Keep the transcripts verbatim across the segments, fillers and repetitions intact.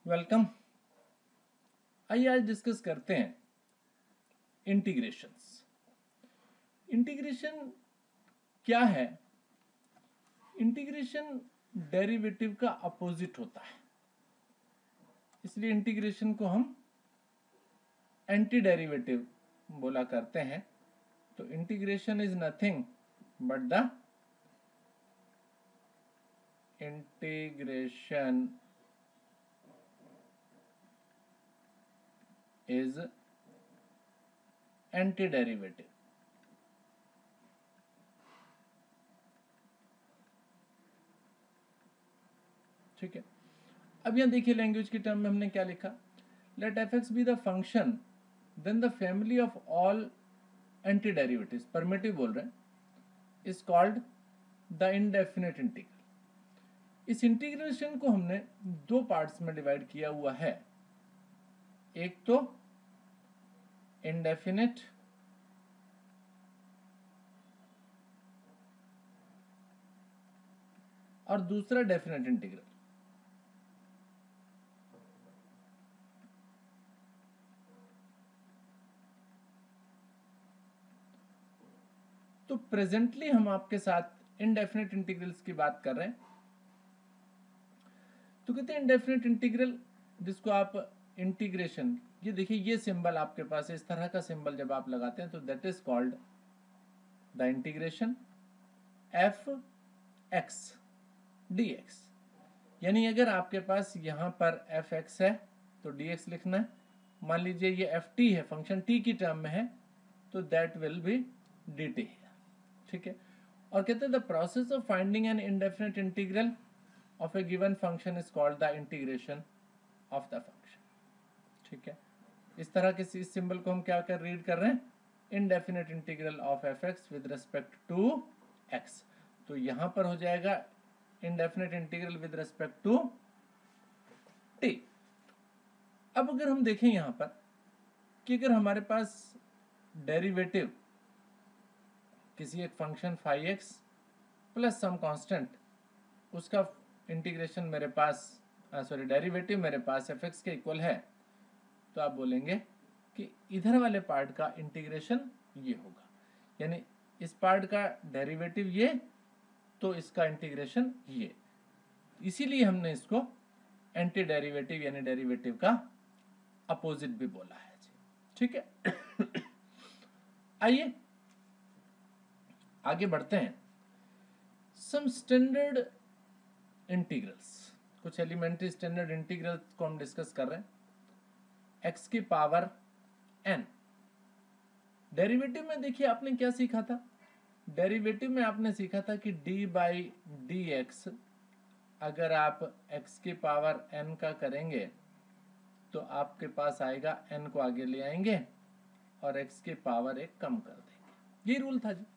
Welcome. आइए आज discuss करते हैं इंटीग्रेशंस। इंटीग्रेशन क्या है? इंटीग्रेशन डेरिवेटिव का अपोजिट होता है, इसलिए इंटीग्रेशन को हम एंटी डेरिवेटिव बोला करते हैं। तो integration is nothing but the integration is anti derivative. ठीक है, अब यहां देखिए लैंग्वेज की टर्म में हमने क्या लिखा। Let f x be the function then the family of all anti derivatives, primitive बोल रहे हैं, is called the indefinite integral. इस इंटीग्रेशन को हमने दो पार्ट्स में डिवाइड किया हुआ है, एक तो इंडेफिनेट और दूसरा डेफिनेट इंटीग्रल। तो प्रेजेंटली हम आपके साथ इंडेफिनेट इंटीग्रल्स की बात कर रहे हैं। तो कहते हैं इंडेफिनेट इंटीग्रल जिसको आप इंटीग्रेशन, ये देखिए ये सिंबल आपके पास है, इस तरह का सिंबल जब आप लगाते हैं तो that is called the integration f x d x. यानी अगर आपके पास यहां पर एफ एक्स है तो डी एक्स लिखना है। मान लीजिए ये एफ टी है, फंक्शन टी की टर्म में है, तो that will be d t. ठीक है, और कहते हैं the process of finding an indefinite integral of a given function is called the integration of the function. ठीक है, इस तरह के इस सिंबल को हम क्या कर रीड कर रहे हैं, indefinite integral of f x with respect to x. तो यहां पर हो जाएगा indefinite integral with respect to t. अब अगर हम देखें यहां पर कि अगर हमारे पास डेरिवेटिव किसी एक function five x plus some constant, उसका इंटीग्रेशन मेरे पास सॉरी डेरिवेटिव मेरे पास एफ एक्स के इक्वल है, तो आप बोलेंगे कि इधर वाले पार्ट का इंटीग्रेशन ये होगा, यानी इस पार्ट का डेरिवेटिव ये, तो इसका इंटीग्रेशन ये। इसीलिए हमने इसको एंटी डेरिवेटिव यानी डेरिवेटिव का अपोजिट भी बोला है जी। ठीक है, आइए आगे बढ़ते हैं। सम स्टैंडर्ड इंटीग्रल्स, कुछ एलिमेंट्री स्टैंडर्ड इंटीग्रल्स को हम डिस्कस कर रहे हैं। एक्स की पावर एन, डेरिवेटिव में देखिए आपने क्या सीखा था, डेरिवेटिव में आपने सीखा था कि डी बाई डी एक्स अगर आप x की पावर n का करेंगे तो आपके पास आएगा, n को आगे ले आएंगे और x की पावर एक कम कर देंगे। ये रूल था जी।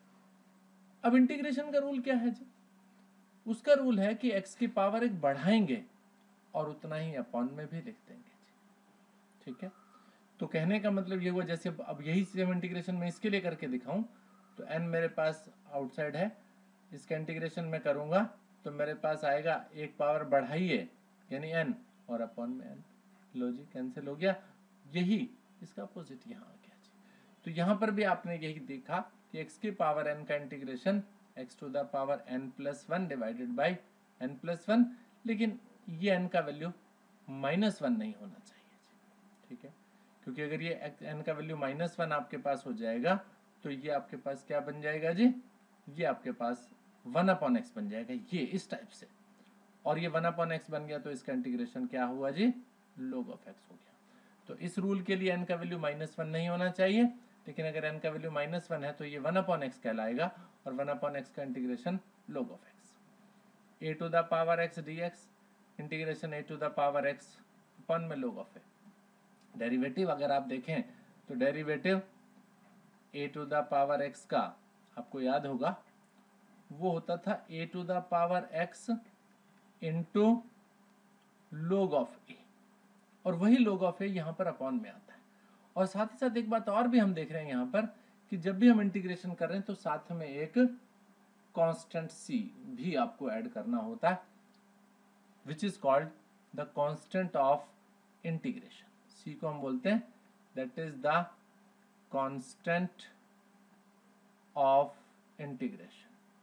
अब इंटीग्रेशन का रूल क्या है जी? उसका रूल है कि x की पावर एक बढ़ाएंगे और उतना ही अपॉन में भी लिख देंगे जी। ठीक है, तो कहने का मतलब ये हुआ, जैसे अब यही सेम इंटीग्रेशन में इसके लिए करके दिखाऊं तो n मेरे पास आउटसाइड है, इसका इंटीग्रेशन में करूंगा तो मेरे पास आएगा एक पावर बढ़ाइए यानी n और अपॉन में n। लो जी, कैंसिल हो गया, यही इसका अपोजिट यहाँ आ गया जी। तो यहाँ पर भी आपने यही देखा कि x की पावर n का integration x to the power n plus one divided by n plus one, लेकिन ये n का वैल्यू माइनस वन नहीं होना चाहिए जी। ठीक है, क्योंकि अगर ये n का वैल्यू माइनस वन आपके पास हो जाएगा तो ये आपके पास क्या बन जाएगा जी, ये आपके पास वन अपॉन एक्स बन जाएगा, ये इस टाइप से। और ये वन अपॉन एक्स बन गया तो इसका इंटीग्रेशन क्या हुआ जी, log ऑफ एक्स हो गया। तो इस रूल के लिए n का वैल्यू माइनस वन नहीं होना चाहिए, लेकिन अगर n का वैल्यू माइनस वन है तो ये वन अपॉन एक्स कहलाएगा और वन अपॉन एक्स का integration log of x. A to the power x d x integration a to the power x upon में log ऑफ एक्स। डेरिवेटिव अगर आप देखें तो derivative a to the power x का आपको याद होगा वो होता था a to the power x into log of a, और वही log ऑफ ए यहाँ पर अपॉन में आता है। और साथ ही साथ एक बात और भी हम देख रहे हैं यहाँ पर कि जब भी हम इंटीग्रेशन कर रहे हैं तो साथ में एक कांस्टेंट सी भी आपको ऐड करना होता है, which is called the constant of integration, c को हम बोलते हैं that is the constant of integration.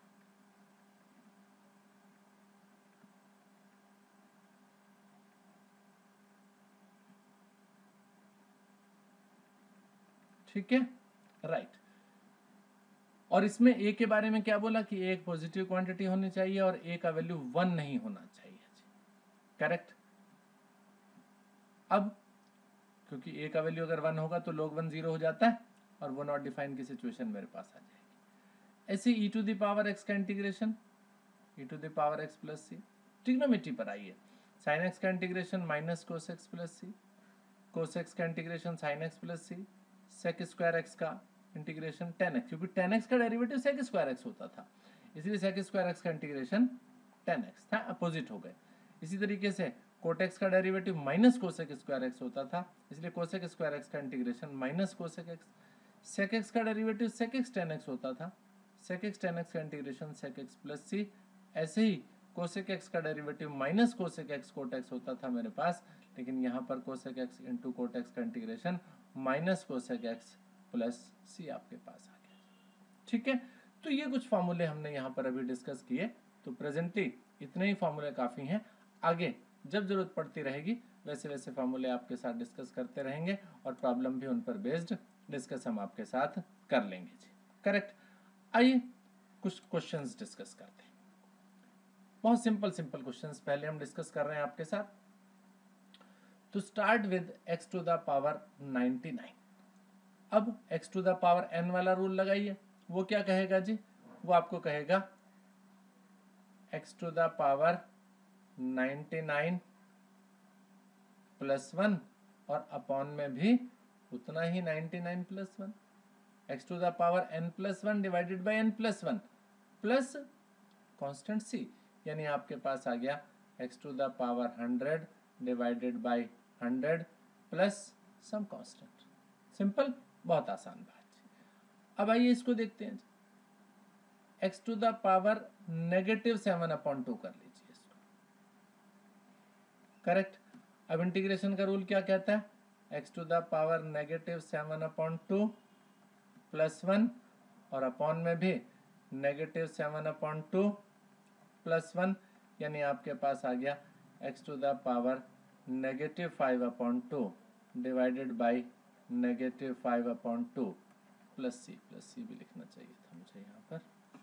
ठीक है, राइट। और इसमें ए के बारे में क्या बोला कि एक पॉजिटिव क्वांटिटी होनी चाहिए और ए का वैल्यू वन नहीं होना चाहिए, करेक्ट। अब क्योंकि ए का वैल्यू अगर वन होगा तो log वन जीरो हो जाता है और वो नॉट डिफाइन की सिचुएशन मेरे पास आ जाएगी। ऐसे e to the power x का integration, e to the power x plus c, trigonometry पर आइए, साइन एक्स का integration minus cos x plus c, cos x का integration sine x plus c, sec square x का integration tan x, क्योंकि tan x का derivative sec square x होता था, इसलिए सेक स्क्वायर एक्स का इंटीग्रेशन टेन एक्स था, opposite हो गए। इसी तरीके से कोट एक्स का derivative minus cosec square x होता था, इसलिए कोसेक स्क्वायर एक्स का integration minus cosec x, sec x का derivative sec x tan x होता था, सेक एक्स टेन एक्स का integration sec x plus c, ऐसे ही कोसेक एक्स का derivative minus cosec x cot x होता था मेरे पास, लेकिन यहाँ पर cosec x into cot x का integration minus cosec x plus सी आपके पास आ गया। ठीक है, तो ये कुछ फॉर्मूले हमने यहाँ पर अभी डिस्कस किए, तो प्रेजेंटली इतने ही फॉर्मूले काफ़ी हैं। आगे जब जरूरत पड़ती रहेगी वैसे वैसे फॉर्मूले आपके साथ डिस्कस करते रहेंगे और प्रॉब्लम भी उन पर बेस्ड डिस्कस हम आपके साथ कर लेंगे जी, करेक्ट। आइए कुछ क्वेश्चंस डिस्कस करते हैं, बहुत सिंपल सिंपल क्वेश्चंस पहले हम डिस्कस कर रहे हैं आपके साथ। तो start with x to the power ninety nine. अब x to the power n वाला रूल लगाइए, वो क्या कहेगा जी, वो आपको कहेगा x to the power ninety nine plus one और अपॉन में भी उतना ही ninety nine plus one, x to the power n plus one divided by n plus one plus constant c, यानी आपके पास आ गया x to the power hundred divided by hundred plus some constant. Simple, बहुत आसान बात। अब आइए इसको देखते हैं, x to the power negative seven upon two कर लीजिए इसको, करेक्ट। अब इंटीग्रेशन का रूल क्या कहता है, x to the power negative seven upon two plus one और अपॉन में भी negative seven upon two plus one, यानी आपके पास आ गया x to the power negative five upon two divided by negative five upon two plus c, plus c भी लिखना चाहिए था मुझे यहाँ पर,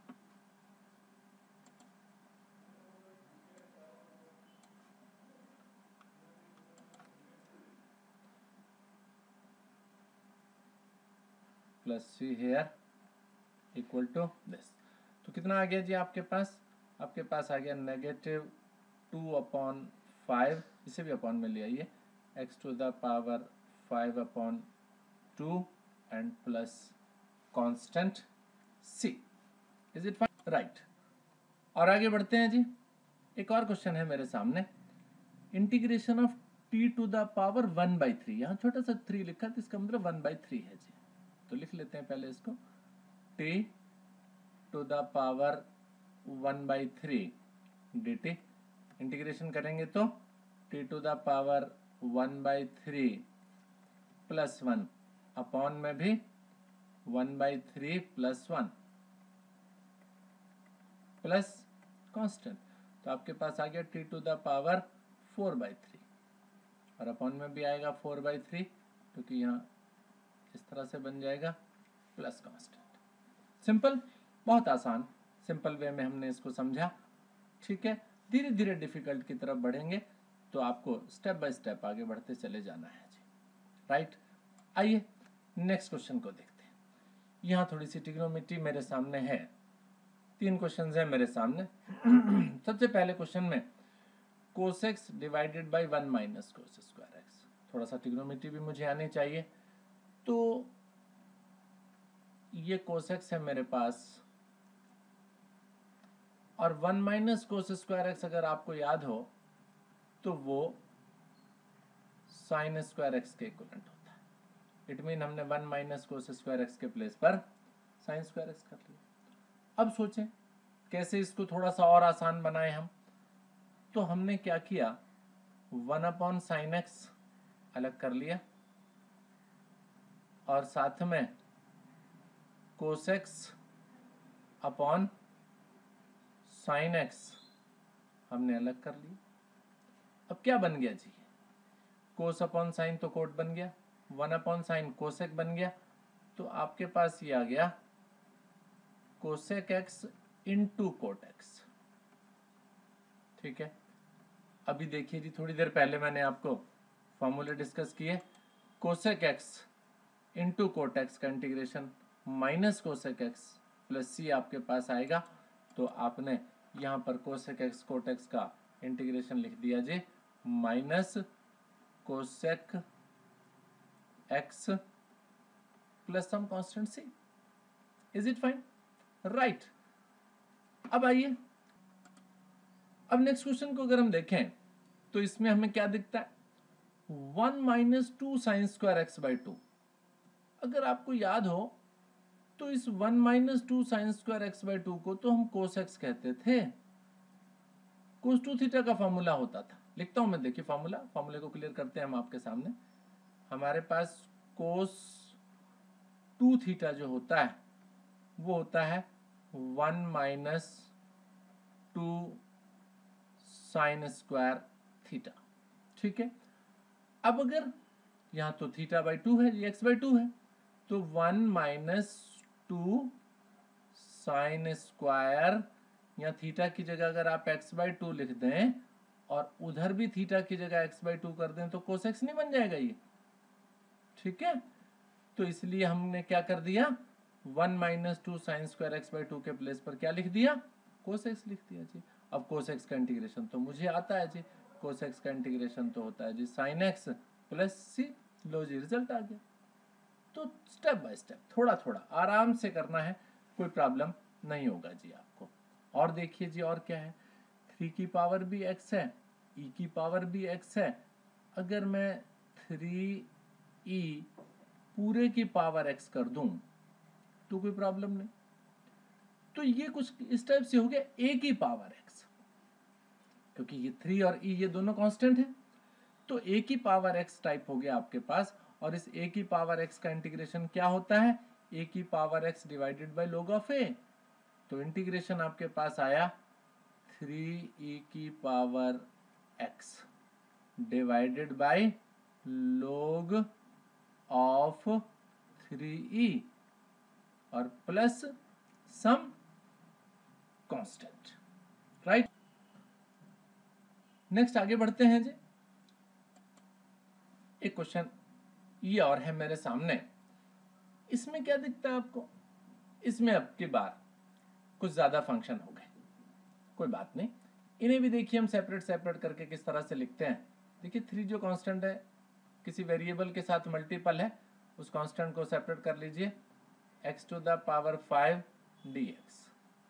plus c here equal to this. तो कितना आ गया जी आपके पास, आपके पास आ गया नेगेटिव टू अपॉन फाइव, इसे भी अपॉन में ले आइए, x to the power five upon two and plus constant c। Is it fine, right. और आगे बढ़ते हैं जी, एक और क्वेश्चन है मेरे सामने, integration of t to the power one by three, यहाँ छोटा सा थ्री लिखा तो इसका मतलब वन बाई थ्री है जी, तो लिख लेते हैं पहले इसको, t to the power one by three d t, integration करेंगे तो t to the power one by three plus one upon में भी one by three plus one plus constant, तो आपके पास आ गया t to the power four by three और अपॉन में भी आएगा फोर बाई थ्री, क्योंकि यहाँ इस तरह से बन जाएगा प्लस कांस्टेंट। सिंपल, बहुत आसान, सिंपल वे में हमने इसको समझा। ठीक है, धीरे धीरे डिफिकल्ट की तरफ बढ़ेंगे तो आपको स्टेप बाय स्टेप आगे बढ़ते चले जाना है जी, राइट। आइए नेक्स्ट क्वेश्चन को देखते हैं। यहाँ थोड़ी सी ट्रिग्नोमेट्री मेरे सामने है, तीन क्वेश्चन है मेरे सामने। सबसे पहले क्वेश्चन में cos x divided by one minus cos square x, थोड़ा सा ट्रिग्नोमेट्री भी मुझे आनी चाहिए। तो ये कोस एक्स है मेरे पास और one minus cos square x अगर आपको याद हो तो वो साइन स्क्वायर एक्स के इक्विवेलेंट होता है। इट मीन हमने one minus cos square x के प्लेस पर साइन स्क्वायर एक्स कर लिया। अब सोचें कैसे इसको थोड़ा सा और आसान बनाए हम, तो हमने क्या किया, वन अपॉन साइन एक्स अलग कर लिया, और साथ में cos x upon sine x हमने अलग कर लिया। अब क्या बन गया जी, कोस अपॉन साइन तो कोट बन गया, वन अपॉन साइन कोसेक बन गया, तो आपके पास ये आ गया cosec x into cot x. ठीक है, अभी देखिए जी, थोड़ी देर पहले मैंने आपको फॉर्मूले डिस्कस किए, cosec x into cot x का integration minus cosec x plus सी आपके पास आएगा, तो आपने यहाँ पर कोसेक एक्स कोट एक्स का इंटीग्रेशन लिख दिया जी minus cosec x plus some constant C. Is it fine? Right. अब आइए, अब नेक्स्ट क्वेश्चन को अगर हम देखें तो इसमें हमें क्या दिखता है, one minus two sine square x by two. अगर आपको याद हो तो इस one minus two sine square x by two को तो हम कोस एक्स कहते थे, कोस टू थीटा का फॉर्मूला होता था। लिखता हूं मैं, देखिए फॉर्मूला, फॉर्मूले को क्लियर करते हैं हम आपके सामने। हमारे पास कोस टू थीटा जो होता है वो होता है one minus two sine square theta. ठीक है, अब अगर यहां तो थीटा बाई टू है, ये एक्स बाई टू है, तो one minus two sine square, या थीटा की जगह अगर आप एक्स बाई टू लिख दें और उधर भी थीटा की जगह एक्स बाई टू कर दें तो कोस एक्स नहीं बन जाएगा ये। ठीक है, तो इसलिए हमने क्या कर दिया, one minus two sine square x by two के प्लेस पर क्या लिख दिया, कोस एक्स लिख दिया जी। अब कोस एक्स का इंटीग्रेशन तो मुझे आता है जी, कोस एक्स का इंटीग्रेशन तो होता है जी साइन एक्स प्लस सी। लो जी, रिजल्ट आ गया। तो स्टेप बाय स्टेप, थोड़ा थोड़ा आराम से करना है, कोई प्रॉब्लम नहीं होगा जी आपको। और देखिए जी, और क्या है, थ्री की पावर भी एक्स है, ई की पावर भी एक्स है। अगर मैं थ्री ई पूरे की पावर एक्स कर दूं तो कोई प्रॉब्लम नहीं। तो ये कुछ इस टाइप से हो गया ए की पावर एक्स, क्योंकि ये थ्री और ई ये दोनों कांस्टेंट है, तो ए की पावर एक्स टाइप हो गया आपके पास। और इस ए की पावर एक्स का इंटीग्रेशन क्या होता है, ए की power x divided by log of a. तो इंटीग्रेशन आपके पास आया थ्री ई की power x divided by log of three e और plus some constant. Right, next आगे बढ़ते हैं जी। एक क्वेश्चन ये और है मेरे सामने, इसमें क्या दिखता है आपको, इसमें अब की बार कुछ ज्यादा फंक्शन हो गए, कोई बात नहीं, इन्हें भी देखिए हम सेपरेट सेपरेट करके किस तरह से लिखते हैं। देखिए थ्री जो कांस्टेंट है, किसी वेरिएबल के साथ मल्टीपल है, उस कांस्टेंट को सेपरेट कर लीजिए, x to the power five d x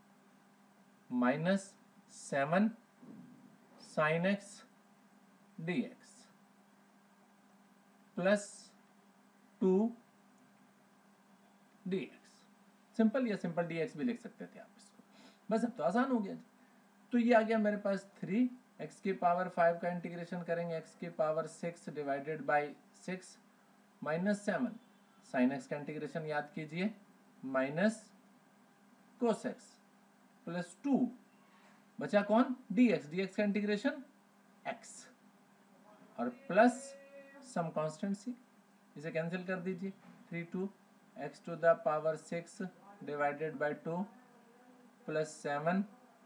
minus seven sine x d x plus two d x. Simple या सिंपल डी एक्स भी लिख सकते थे आप इसको, बस अब तो आसान हो गया जी। तो ये आ गया मेरे पास थ्री, एक्स की पावर फाइव का इंटीग्रेशन करेंगे एक्स की power six divided by six minus seven, sine x का इंटीग्रेशन याद कीजिए minus cos x plus two, बचा कौन, डी एक्स, डी एक्स का इंटीग्रेशन एक्स और प्लस सम कांस्टेंट सी, इसे कैंसिल कर दीजिए, three two x to the power six divided by two plus seven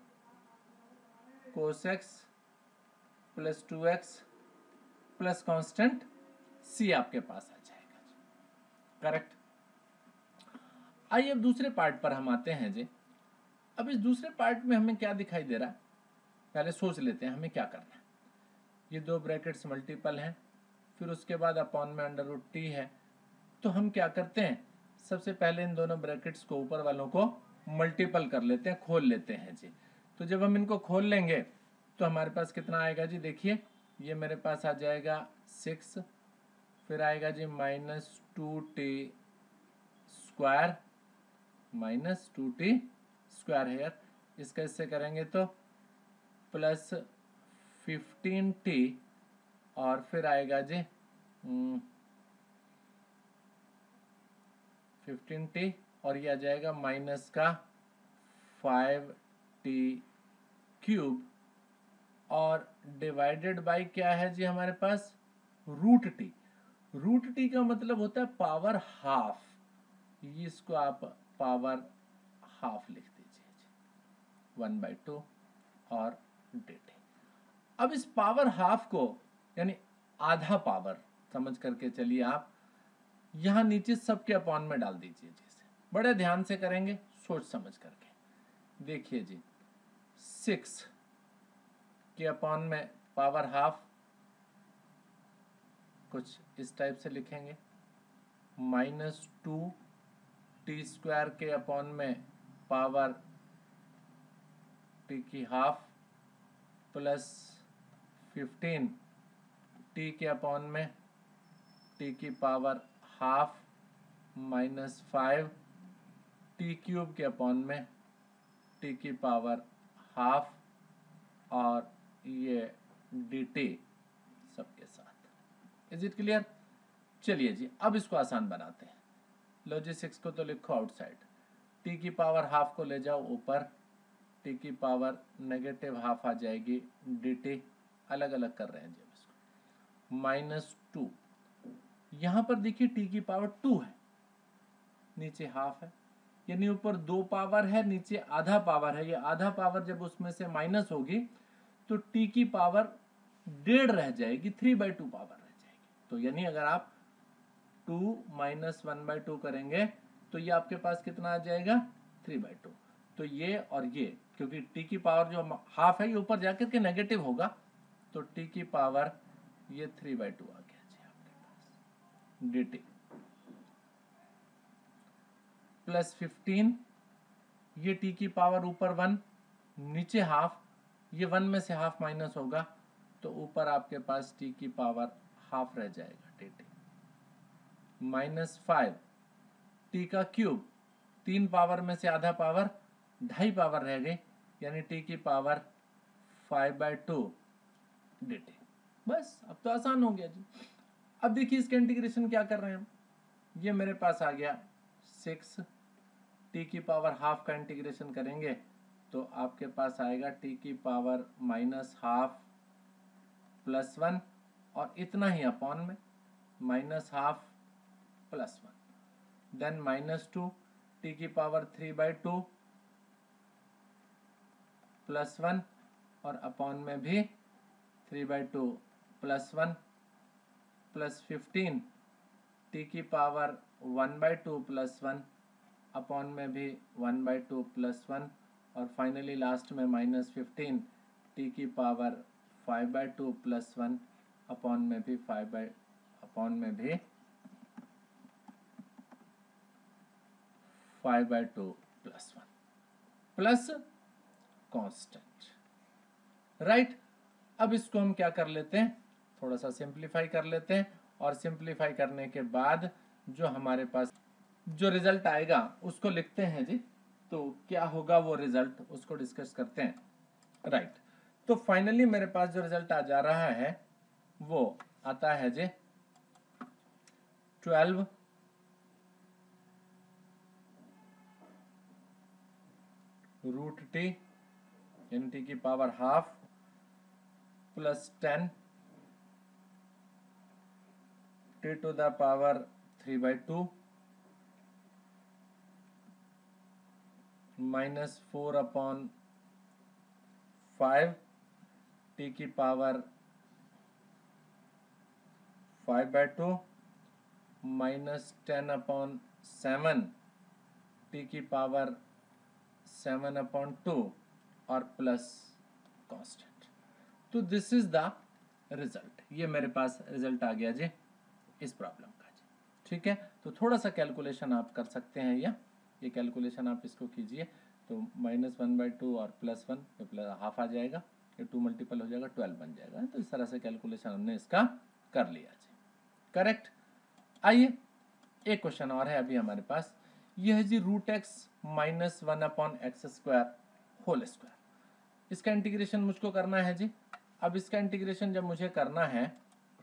cos x plus two x plus constant सी आपके पास आ जाएगा जी। करेक्ट। आइए अब दूसरे पार्ट पर हम आते हैं जी। अब इस दूसरे पार्ट में हमें क्या दिखाई दे रहा है, पहले सोच लेते हैं हमें क्या करना है। ये दो ब्रैकेट्स मल्टीपल हैं, फिर उसके बाद अपॉन में अंडर रूट टी है, तो हम क्या करते हैं, सबसे पहले इन दोनों ब्रैकेट्स को ऊपर वालों को मल्टीपल कर लेते हैं, खोल लेते हैं जी। तो जब हम इनको खोल लेंगे तो हमारे पास कितना आएगा जी, देखिए ये मेरे पास आ जाएगा सिक्स, फिर आएगा जी minus two t square, minus two t square है यार, इसका इससे करेंगे तो प्लस फिफ्टीन टी और फिर आएगा जी फिफ्टीन टी और ये आ जाएगा माइनस का फाइव टी क्यूब और डिवाइडेड बाय क्या है जी हमारे पास रूट टी। रूट टी का मतलब होता है पावर हाफ, इसको आप पावर हाफ लिख दीजिए वन बाई टू और डी टी। अब इस पावर हाफ को यानी आधा पावर समझ करके चलिए आप यहां नीचे सबके अपॉन में डाल दीजिए। जैसे बड़े ध्यान से करेंगे सोच समझ करके। देखिए जी सिक्स के अपॉन में पावर हाफ कुछ इस टाइप से लिखेंगे, माइनस टू टी स्क्वायर के अपॉन में पावर टी की हाफ प्लस फिफ्टीन टी के अपॉन में टी की power half minus five t cube के अपॉन में टी की पावर हाफ और ये डी टी सबके साथ। Is it clear? चलिए जी अब इसको आसान बनाते हैं। लो जी सिक्स को तो लिखो आउटसाइड, टी की पावर हाफ को ले जाओ ऊपर, टी की पावर नेगेटिव हाफ आ जाएगी डी टी, अलग अलग कर रहे हैं जब इसको, माइनस टू। यहां पर देखिए टी की पावर टू है, नीचे हाफ है, यानी ऊपर दो पावर है नीचे आधा पावर है। ये आधा पावर जब उसमें से माइनस होगी तो टी की पावर डेढ़ रह जाएगी, थ्री बाई टू पावर रह जाएगी। तो यानी अगर आप two minus one by two करेंगे तो ये आपके पास कितना आ जाएगा थ्री बाई टू। तो ये और ये क्योंकि टी की पावर जो हाफ है ये ऊपर जाकर के नेगेटिव होगा तो टी की पावर ये थ्री बाई टू आ गया जी आपके पास डी टी प्लस फिफ्टीन, ये टी की पावर ऊपर वन नीचे हाफ, ये वन में से हाफ माइनस होगा तो ऊपर आपके पास टी की पावर हाफ रह जाएगा d t, minus five t का क्यूब, तीन पावर में से आधा पावर ढाई पावर रह गई यानी टी की power five by two d t. बस अब तो आसान हो गया जी। अब देखिए इसका इंटीग्रेशन क्या कर रहे हैं हम, ये मेरे पास आ गया सिक्स, टी की पावर हाफ का इंटीग्रेशन करेंगे तो आपके पास आएगा टी की power minus half plus one और इतना ही अपॉन में minus half plus one, then minus two t की power three by two plus one और अपॉन में भी three by two plus one plus fifteen t की power one by two plus one upon में भी one by two plus one और finally last में minus fifteen t की power five by two plus one upon में भी five by upon में भी five by two plus one plus constant, right. अब इसको हम क्या कर लेते हैं, थोड़ा सा सिंप्लीफाई कर लेते हैं और सिंप्लीफाई करने के बाद जो हमारे पास जो रिजल्ट आएगा उसको लिखते हैं जी। तो क्या होगा वो रिजल्ट उसको डिस्कस करते हैं, राइट। तो फाइनली मेरे पास जो रिजल्ट आ जा रहा है वो आता है जी ट्वेल्व रूट टी यानी टी की power half plus ten t to the power three by two minus four upon five t की power five by two minus ten upon seven t की पावर सेवन अपॉन टू और plus constant. तो this is the result, ये मेरे पास result आ गया जी इस problem का जी, ठीक है। तो थोड़ा सा कैलकुलेशन आप कर सकते हैं, या ये कैलकुलेशन आप इसको कीजिए तो माइनस वन बाई टू और प्लस वन ये प्लस हाफ आ जाएगा, ये टू मल्टीपल हो जाएगा ट्वेल्व बन जाएगा। तो इस तरह से कैलकुलेशन हमने इसका कर लिया जी, करेक्ट। आइए एक क्वेश्चन और है अभी हमारे पास, ये है जी root x minus one upon x square whole square. इसका इंटीग्रेशन मुझको करना है जी। अब इसका इंटीग्रेशन जब मुझे करना है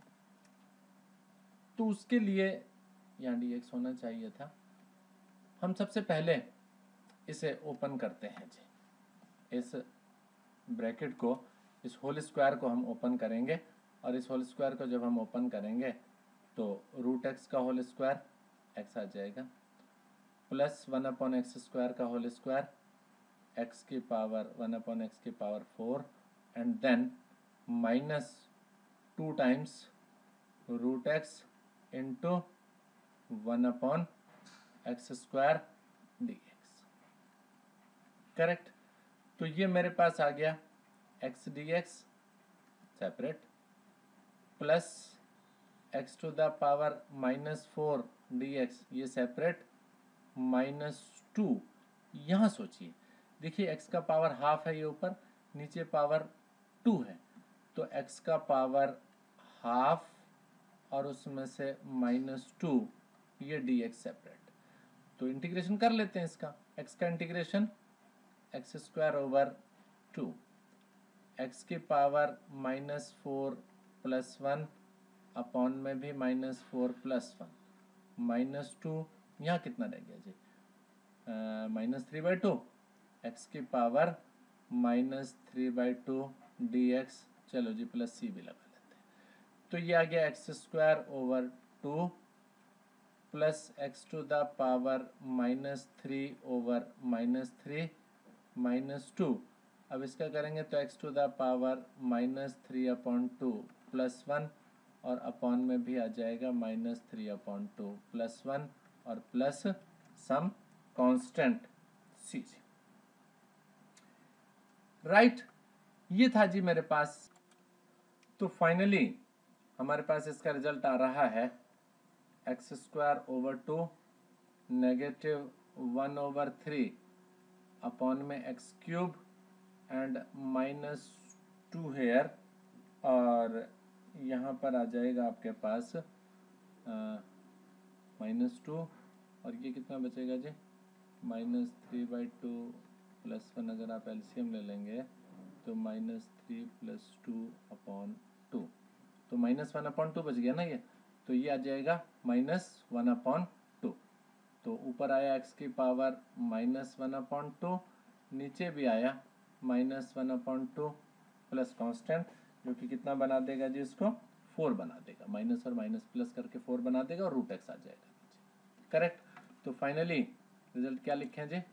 तो उसके लिए यहाँ डी एक्स होना चाहिए था। हम सबसे पहले इसे ओपन करते हैं जी, इस ब्रैकेट को, इस होल स्क्वायर को हम ओपन करेंगे, और इस होल स्क्वायर को जब हम ओपन करेंगे तो रूट एक्स का होल स्क्वायर एक्स आ जाएगा, plus one upon x square का होल स्क्वायर एक्स की पावर वन अपॉन एक्स की power four, and then minus two times root x into one upon x square d x. Correct. तो ये मेरे पास आ गया x d x separate, plus x to the power minus four d x ये separate, minus two. यहाँ सोचिए, देखिए x का पावर हाफ है, ये ऊपर, नीचे पावर टू है, तो x का पावर हाफ और उसमें से माइनस टू, ये डी एक्स सेपरेट। तो इंटीग्रेशन कर लेते हैं इसका, x का integration x square over two, x की power minus four plus one upon में भी minus four plus one, minus two, यहाँ कितना रह गया जी, minus three by two, x की power minus three by two d x, चलो जी प्लस सी भी लगा लेते हैं। तो ये आ गया x square over two plus x to the power minus three over minus three minus two. अब इसका करेंगे तो x to the power minus three upon two plus one, और अपॉन में भी आ जाएगा minus three upon two plus one, और प्लस सम कांस्टेंट सी जी। राइट, ये था जी मेरे पास। तो फाइनली हमारे पास इसका रिजल्ट आ रहा है x square over two negative one over three upon में x cube and minus two here, और यहाँ पर आ जाएगा आपके पास माइनस टू, और ये कितना बचेगा जी, minus three by two plus one, अगर आप एलसीएम ले लेंगे तो minus three plus two upon two, तो माइनस वन अपॉन टू बच गया ना ये, तो ये आ जाएगा माइनस वन अपॉन टू। तो ऊपर आया एक्स की power minus one upon two, नीचे भी आया minus one upon two plus constant, जो कि कितना बना देगा जी, इसको फोर बना देगा, माइनस और माइनस प्लस करके फोर बना देगा, और रूट एक्स आ जाएगा। करेक्ट। तो फाइनली रिजल्ट क्या लिखें जी,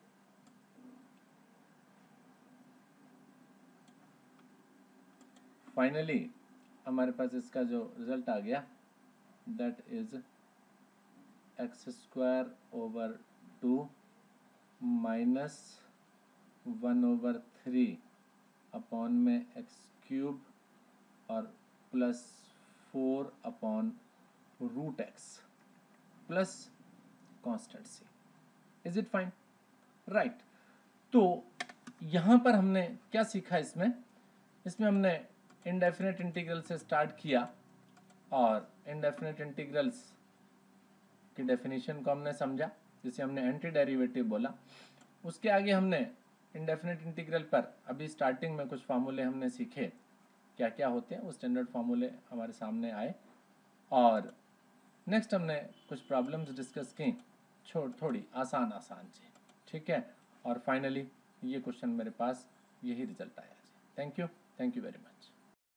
फाइनली हमारे पास इसका जो रिजल्ट आ गया that is x square over two minus one over three upon में एक्स क्यूब और plus four upon root x plus constant C. Is it fine? Right. तो यहाँ पर हमने क्या सीखा इसमें इसमें हमने इनडेफिनेट इंटीग्रल से स्टार्ट किया, और इनडेफिनेट इंटीग्रल्स की डेफिनेशन को हमने समझा, जिसे हमने एंटी डेरिवेटिव बोला। उसके आगे हमने इनडेफिनेट इंटीग्रल पर अभी स्टार्टिंग में कुछ फार्मूले हमने सीखे, क्या क्या होते हैं, वो स्टैंडर्ड फार्मूले हमारे सामने आए, और नेक्स्ट हमने कुछ प्रॉब्लम्स डिस्कस की, छोड़ थोड़ी आसान आसान जी, ठीक है। और फाइनली ये क्वेश्चन मेरे पास यही रिजल्ट आया जी। Thank you, thank you very much.